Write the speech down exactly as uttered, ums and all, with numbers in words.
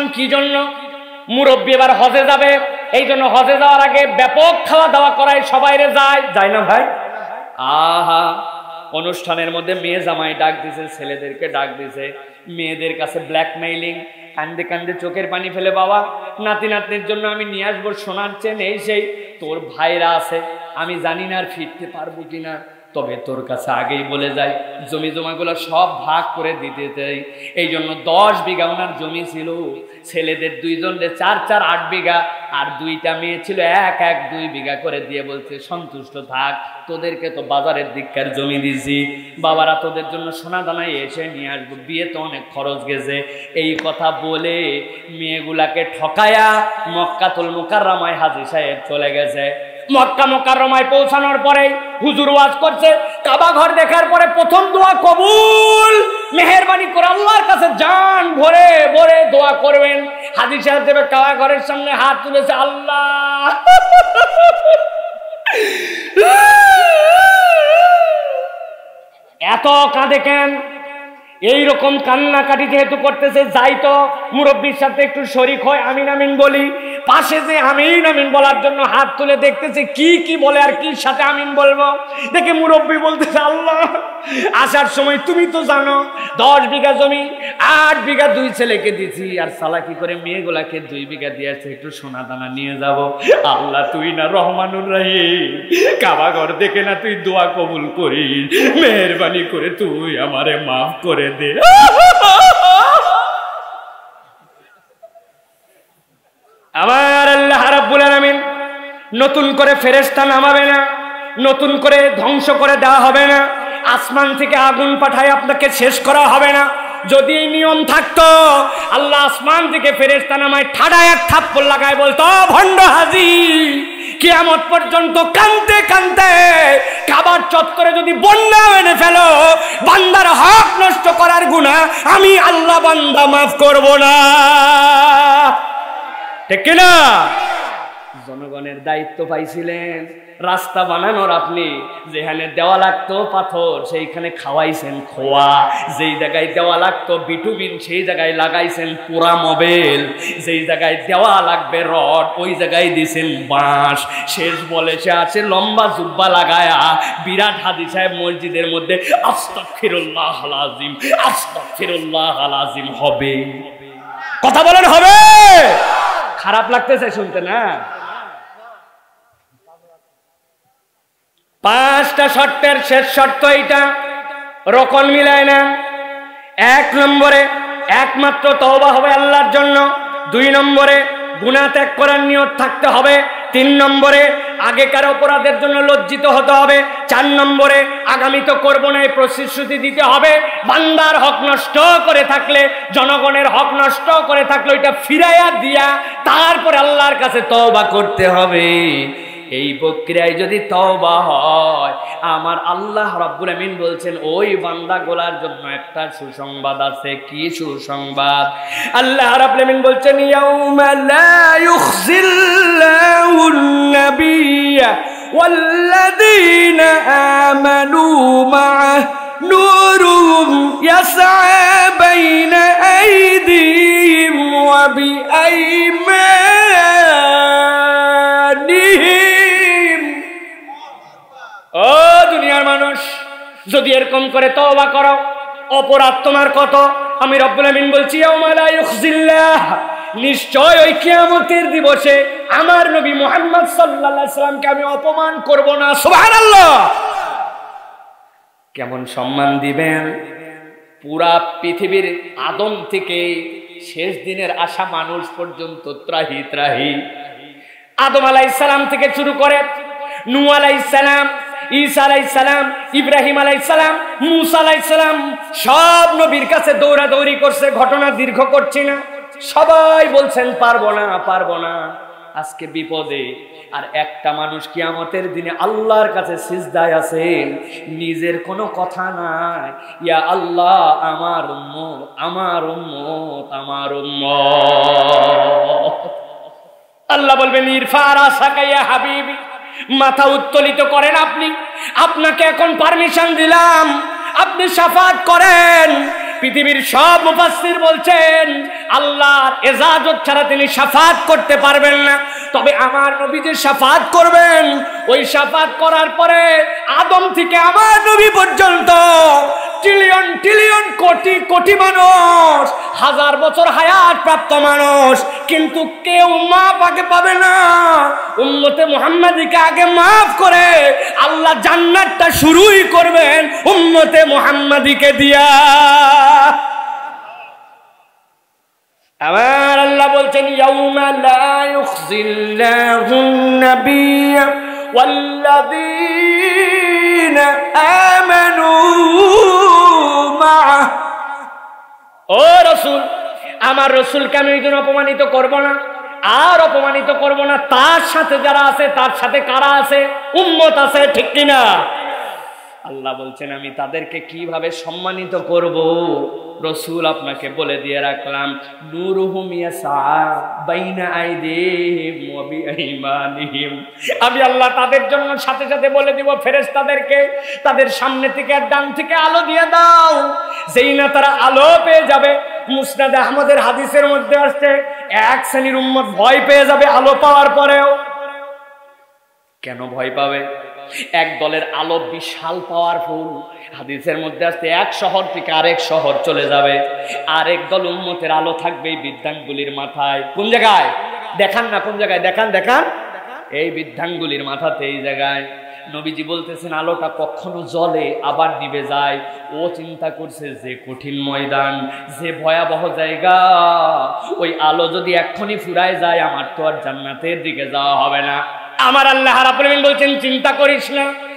কি জন্য? মুরব্বী এবার হজে যাবে, এই জন্য হজে যাওয়ার আগে ব্যাপক খাওয়া দাওয়া করায় সবাইরে যায়, যায় না ভাই? আহা, অনুষ্ঠানের মধ্যে মেয়ে জামাই ডাক দিছে, ছেলেদেরকে ডাক দিছে, মেয়েদের কাছে ব্ল্যাকমেইলিং, কান্দে কান্দে চোখের পানি ফেলে, বাবা নাতি নাতনির জন্য আমি নিয়ে আসবো সোনার চেন, এই সেই, তোর ভাইরা আছে, আমি জানি না আর ফিরতে পারবো কিনা, তবে তোর কাছে আগেই বলে যাই জমি জমাগুলো সব ভাগ করে দিতে চাই। এই জন্য দশ বিঘা ওনার জমি ছিল, ছেলেদের দুইজনের চার চার আট বিঘা, আর দুইটা মেয়ে ছিল এক এক দুই বিঘা করে দিয়ে বলছে সন্তুষ্ট থাক, তোদেরকে তো বাজারের দিককার জমি দিছি, বাবারা তোদের জন্য সোনা দানায় এসে নিয়ে আসবো, বিয়ে তো অনেক খরচ গেছে। এই কথা বলে মেয়েগুলাকে ঠকায়া মক্কাতুল মুকাররমায় হাজী সাহেব চলে গেছে। মক্কা মুকাররমায় পৌঁছানোর পরে হুজুর ওয়াজ করছে, কাবা ঘর দেখার পরে প্রথম দোয়া কবুল, মেহেরবানি করে আল্লাহর কাছে জান ভরে ভরে দোয়া করবেন। হাজী সাহেব দেবে কাবা ঘরের সামনে হাত তুলেছে, আল্লাহ এত কাঁদে কেন? এইরকম কান্নাকাটি যেহেতু করতেছে, যাই তো মুরব্বীর সাথে একটু শরিক হয়, আমিন আমিন বলি। পাশে যে আমিন আমিন বলার জন্য হাত তুলে দেখতেছে কি কি বলে আর কি সাথে আমিন বলবো, দেখে মুরব্বী বলতেছে, আল্লাহ আসার সময় তুমি তো জানো দশ বিঘা জমি আট বিঘা দুই ছেলেকে দিছি, আর সালাকি করে মেয়েগুলাকে দুই বিঘা দিয়েছে, একটু সোনা দানা নিয়ে যাব। আল্লাহ তুই না রহমানুর রহিম, কাবা ঘর দেখে না তুই দোয়া কবুল করিস, মেহেরবানি করে তুই আমারে মাফ করে দে। আমার আল্লাহ রাব্বুল আলামিন নতুন করে ফেরেশতা নামাবে না, নতুন করে ধ্বংস করে দেওয়া হবে না, আসমান থেকে আগুন পাঠায় আপনাকে শেষ করা হবে না। যদি এই নিয়ম থাকতো, আল্লাহ আসমান থেকে ফেরেশতা নামায় ঠাডায় এক থাপ্পড় লাগায় বলতো, ভণ্ড হাজী, কিয়ামত পর্যন্ত কানতে কানতে কাবার চত্বরে যদি বন্যা এনে ফেলো, বান্দার হক নষ্ট করার গুনাহ আমি আল্লাহ বান্দা মাফ করব না। ঠিক কিনা? জনগণের দায়িত্ব পাইছিলেন, রাস্তা বানানোর, আপনি যেখানে দেওয়া লাগতো পাথর সেইখানে খাওয়াইছেন খোয়া, যেই জায়গায় দেওয়া লাগতো বিটুমিন সেই জায়গায় লাগাইছেন পোড়া মোবেল, যেই জায়গায় দেওয়া লাগবে রড ওই জায়গায় দিয়েছেন বাঁশ। শেষ বলে সে আছে লম্বা জুব্বা লাগায়া বিরাট হাজী সাহেব মসজিদের মধ্যে আস্তাগফিরুল্লাহ আল আযীম, আস্তাগফিরুল্লাহ আল আযীম হবে। কথা বলেন হবে? খারাপ লাগতেছে শুনতে না? পাঁচটা শর্তের শেষ শর্ত এইটা, রকম মিলায় না। এক নম্বরে একমাত্র তওবা হবে আল্লাহর জন্য, দুই নম্বরে গুনাহ ত্যাগ করার নিয়ত থাকতে হবে, তিন নম্বরে আগেকার অপরাধের জন্য লজ্জিত হতে হবে, চার নম্বরে আগামী তো করবো না এই প্রতিশ্রুতি দিতে হবে। বান্দার হক নষ্ট করে থাকলে, জনগণের হক নষ্ট করে থাকলে ওইটা ফিরাইয়া দিয়া তারপরে আল্লাহর কাছে তওবা করতে হবে। এই প্রক্রিয়ায় যদি তওবা হয়, আমার আল্লাহ রাব্বুল আমিন বলছেন ওই বান্দাগুলোর জন্য একটা সুসংবাদ আছে। কি সুসংবাদ? আল্লাহ রাব্বুল আমিন বলছেন, ইয়াউমা লা ইউখজিল্লাহুন নাবিয়্যা ওয়াল্লাযীনা আমানু মা'আহু নূরুহুম ইয়াসআ বাইনা আইদিহিম ওয়া বিআইমানিহিম। ও দুনিয়ার মানুষ, যদি এরকম করে তওবা করো, অপরাধ তোমার কত, আমি রব্বুল আমিন বলছি ইয়াউমা লা ইউখজিল্লাহ, নিশ্চয় ওই কিয়ামতের দিবসে আমার নবী মুহাম্মদ সাল্লাল্লাহু আলাইহি সাল্লামকে আমি অপমান করব না। সুবহানাল্লাহ! কেমন সম্মান দিবেন? পুরা পৃথিবীর আদম থেকে শেষ দিনের আশা মানুষ পর্যন্ত ত্রাহি ত্রাহি। আদম আলাইহিস সালাম থেকে শুরু করে নূহ আলাইহিস সালাম, ঈসা আলাইহিস সালাম, ইব্রাহিম আলাইহিস সালাম, মূসা আলাইহিস সালাম, সব নবীর কাছে দৌড়াদৌড়ি করছে। ঘটনা দীর্ঘ করছি না, সবাই বলছেন পারবো না পারবো না। আজকে বিপদে আর একটা মানুষ কিয়ামতের দিনে আল্লাহর কাছে সিজদায় আছেন, নিজের কোনো কথা নাই, ইয়া আল্লাহ আমার উম্মত আমার উম্মত আমার উম্মত। আল্লাহ বলবেন ইরফা রাসাকা ইয়া হাবিবি, মাথা উত্তোলিত করেন আপনি, আপনাকে এখন পারমিশন দিলাম, আপনি শাফাত করেন। পৃথিবীর সব মুফাসসির বলছেন আল্লাহর ইজাজত ছাড়া তিনি শাফাত করতে পারবেন না, তবে আমার নবী যে শাফাত করবেন, ওই শাফাত করার পরে আদম থেকে আমার নবী পর্যন্ত ট্রিলিয়ন ট্রিলিয়ন কোটি কোটি মানুষ, হাজার বছর হায়াত প্রাপ্ত মানুষ, কিন্তু কেউ মাপ আগে পাবে না। উম্মতে মুহাম্মাদীকে আগে মাফ করে আল্লাহ জান্নাতটা শুরুই করবেন উম্মতে মুহাম্মাদীকে দিয়া। আমার আল্লাহ বলছেন ইয়াউমা লা ইউখজিল্লাহুন নাবিয়্যা ওয়াল্লাযীনা আমানু মা'আ। ও রাসূল, আমার রাসূলকে আমি ওই দিন অপমানিত করব না, আর অপমানিত করব না তার সাথে যারা আছে, তার সাথে কারা আছে, উম্মত আছে, ঠিক কিনা? আল্লাহ বলছেন আমি তাদেরকে কিভাবে সম্মানিত করব, রাসূল আপনাকে বলে দিয়ে রাখলাম। নূরুহুম ইয়াসআ বাইনা আইদিহিম ওয়া বিআইমানিহিম। আমি আল্লাহ তাদের জন্য সাথে সাথে বলে দিব ফেরেশতাদেরকে, তাদের সামনে থেকে আর ডান থেকে আলো দিয়ে দাও। যেই না তারা আলো পেয়ে যাবে, মুসনাদ আহমদের হাদিসের মধ্যে আসছে এক শ্রেণীর উম্মত ভয় পেয়ে যাবে আলো পাওয়ার পরেও। কেন ভয় পাবে? এক দলের আলো বিশাল পাওয়ারফুল, হাদিসের মধ্যে আসছে এক শহর থেকে আরেক শহর চলে যাবে, আরেক দল উম্মতের আলো থাকবে এই বৃদ্ধাঙ্গুলির মাথায়। কোন জায়গায় দেখান না, কোন জায়গায় দেখান দেখান এই বৃদ্ধাঙ্গুলির মাথাতে, এই জায়গায়। নবীজি বলতেছেন আলোটা কখনো জ্বলে আবার নিভে যায়। ও চিন্তা করছে যে কঠিন ময়দান, যে ভয়াবহ জায়গা, ওই আলো যদি এক্ষুনি ফুরায় যায় আমার তো আর জান্নাতের দিকে যাওয়া হবে না। আমার আল্লাহ রাব্বুল আলামিন বলছেন চিন্তা করিস না,